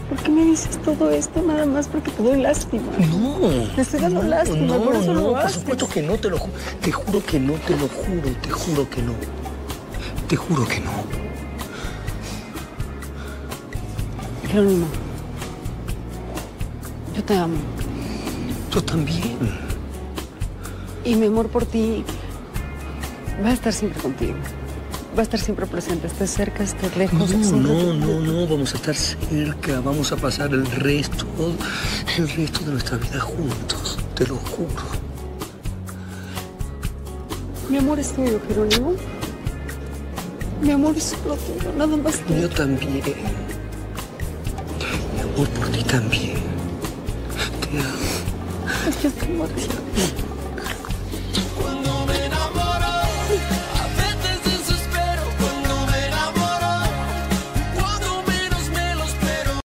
¿Por qué me dices todo esto nada más porque te doy lástima? No. Te estoy dando lástima, por eso lo haces. Por supuesto que no, te lo juro. Te juro que no, te lo juro, te juro que no. Te juro que no. Jerónimo, yo te amo. Yo también. Y mi amor por ti va a estar siempre contigo. Va a estar siempre presente, estés cerca, estés lejos. No, vamos a estar cerca, vamos a pasar el resto de nuestra vida juntos, te lo juro. Mi amor es tuyo, Jerónimo. Mi amor es solo tuyo, nada más tuyo. Yo también. Mi amor por ti también. Te amo. Yo te amo a ti.